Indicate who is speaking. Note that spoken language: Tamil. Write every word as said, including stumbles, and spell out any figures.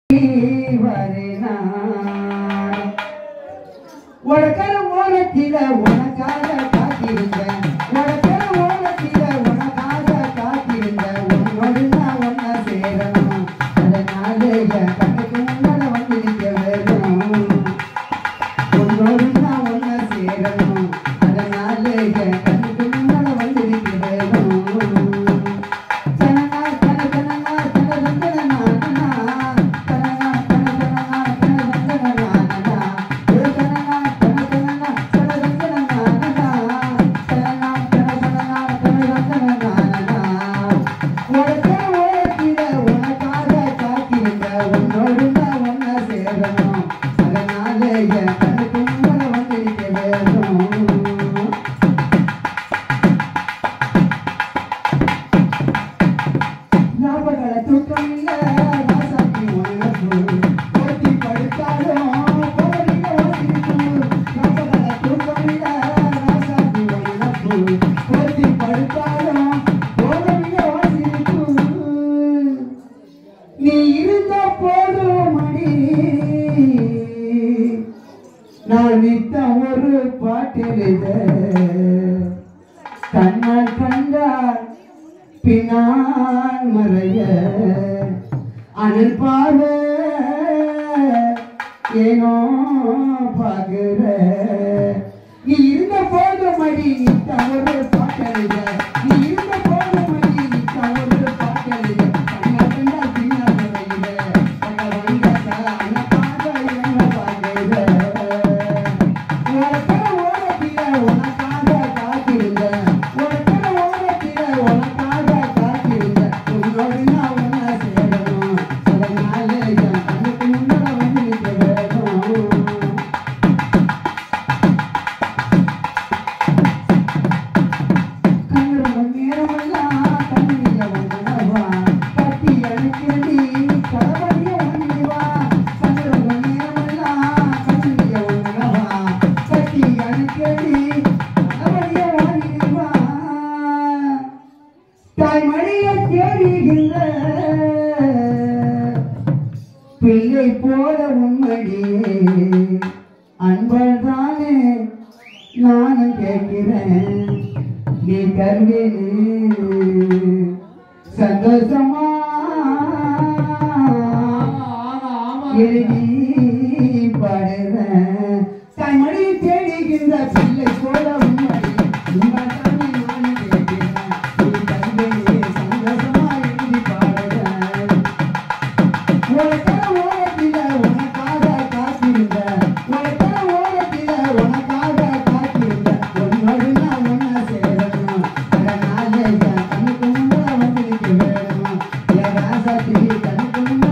Speaker 1: உனக்கான ஓரத்தில உனக்காக காத்திருந்தேன் உனக்கான ஓரத்தில உனக்காக காத்திருந்தேன் உன்னோடு நான் ஒன்னா சேரணும் அதனால என் கண்ணுக்கு முன்னால வந்து நிற்க வேணும் உன்னோடு நான் ஒன்னா சேரணும் அதனால என் கண்ணுக்கு முன்னால வந்து நிற்க வேணும் நான் நித்தம் ஒரு பாட்டில் கண்ணால் கண்டால் பின்னால் மறைய அனல் பார்வை ஏனோ பாக்குற நீ இருந்த போதும் மடி நித்தம் ஒரு பாட்டில் நீ இருந்த போதும் மடி நித்தம் ஒரு பாட்டில் கண்ணால் கண்டால் பின்னால் மறைய அனல் வந்தால் அனல் பார்வை ஏனோ பாக்குற பிள்ளை போல உண்மையே அன்பர் தானே நானும் கேட்கிறேன் நீ கருவேனு சந்தோஷமா எழுதி பாடுறேன் தாய்மொழி தேடுகின்ற பிள்ளை போல உண்மையே உங்கள் தானே நானும் கேட்கிறேன் நீ கருவேனு சந்தோஷமா எழுதி பாடுறேன் கண்ணுக்கு